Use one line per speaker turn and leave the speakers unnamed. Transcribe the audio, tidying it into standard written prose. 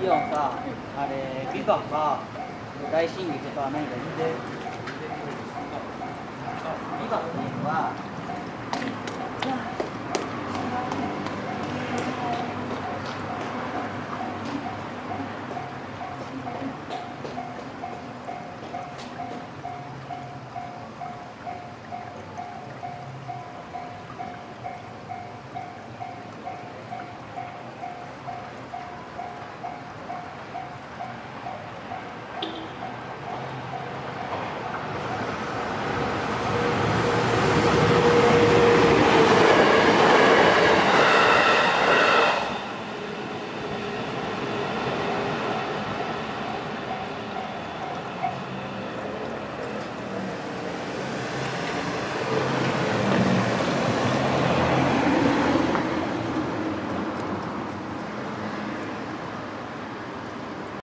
リオンさ、あれ、ビバか大進撃か何か言って。ビバっていうのは